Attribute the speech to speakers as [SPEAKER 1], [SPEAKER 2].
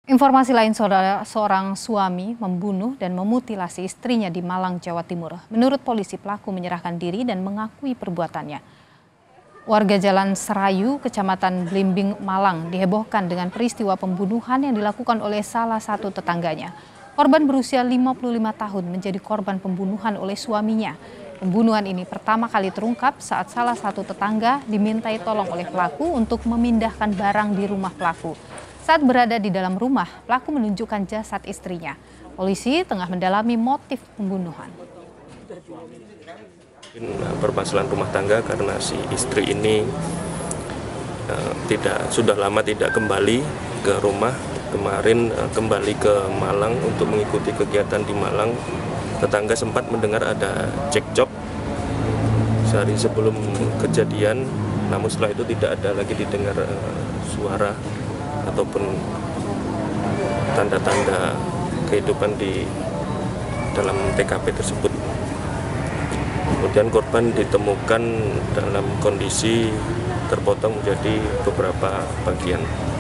[SPEAKER 1] Informasi lain, saudara, seorang suami membunuh dan memutilasi istrinya di Malang, Jawa Timur. Menurut polisi, pelaku menyerahkan diri dan mengakui perbuatannya. Warga Jalan Serayu, Kecamatan Blimbing, Malang dihebohkan dengan peristiwa pembunuhan yang dilakukan oleh salah satu tetangganya. Korban berusia 55 tahun menjadi korban pembunuhan oleh suaminya. Pembunuhan ini pertama kali terungkap saat salah satu tetangga dimintai tolong oleh pelaku untuk memindahkan barang di rumah pelaku. Saat berada di dalam rumah, pelaku menunjukkan jasad istrinya. Polisi tengah mendalami motif pembunuhan.
[SPEAKER 2] Permasalahan rumah tangga karena si istri ini sudah lama tidak kembali ke rumah. Kemarin kembali ke Malang untuk mengikuti kegiatan di Malang. Tetangga sempat mendengar ada cekcok sehari sebelum kejadian, namun setelah itu tidak ada lagi didengar suara ataupun tanda-tanda kehidupan di dalam TKP tersebut. Kemudian korban ditemukan dalam kondisi terpotong menjadi beberapa bagian.